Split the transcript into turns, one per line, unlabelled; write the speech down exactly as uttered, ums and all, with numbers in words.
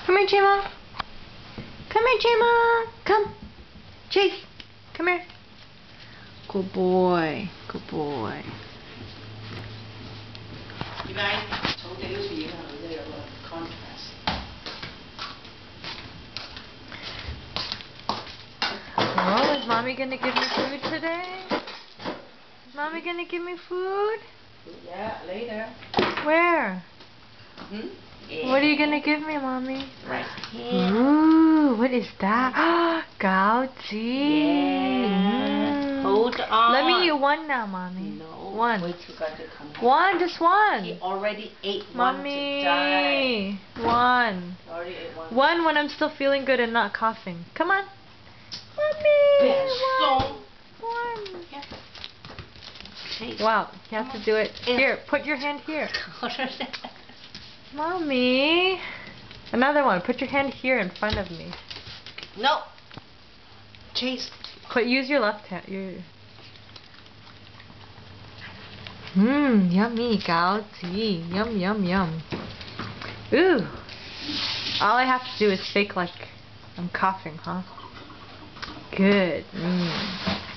Come here, Chima. Come here, Chima. Come. Chase. Come here. Good boy. Good boy.
You guys, 草地好似影響佢啫，有個 contrast。
Oh, is Mommy gonna give me food today? Is Mommy gonna give me food?
Yeah, later.
Where?
Hmm? Yeah.
What are you gonna give me, Mommy?
Right here.
Ooh, what is that? Gao Ji.
Yeah. Hold on.
Let me eat one now, Mommy.
No.
One.
Wait till God to come back.
One, just one.
He already ate
Mommy.
one today.
One.
He already ate one.
One when I'm still feeling good and not coughing. Come on. Mommy. One. One.
Yeah. Chase.
Wow, you have to do it. Here, put your hand here. Mommy. Another one. Put your hand here in front of me.
No. Chase.
Put use your left hand. Your. Mmm, yummy, Gao Ji. Yum, yum, yum. Ooh. All I have to do is fake like I'm coughing, huh? Good. Mmm.